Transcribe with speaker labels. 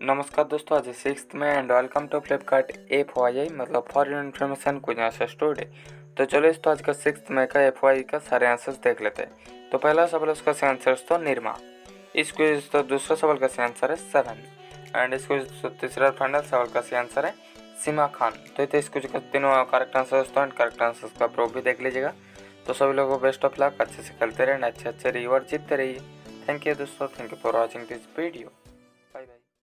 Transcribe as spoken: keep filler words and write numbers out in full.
Speaker 1: नमस्कार दोस्तों, आज सिक्स में and welcome to Flipkart F Y I मतलब फॉर योर इन्फॉर्मेशन कुछ आंसर स्टूड है। तो चलो इस तो आज का सिक्स में का एफ वाई का सारे आंसर्स देख लेते हैं। तो पहला सवाल उसका सही आंसर तो निर्मा। इस क्विज तो दूसरा सवाल का सही आंसर है सेवन। एंड इस क्विज तो तीसरा फाइनल सवाल का सही आंसर है सीमा खान। तो इस इस क्विज का तीनों करेक्ट आंसर तो एंड करेक्ट आंसर का प्रूफ भी देख लीजिएगा। तो सभी लोगों को बेस्ट ऑफ लक, अच्छे से खेलते रहें, अच्छे अच्छे रिवॉर्ड जीतते रहिए। थैंक यू दोस्तों, thank you for watching this video.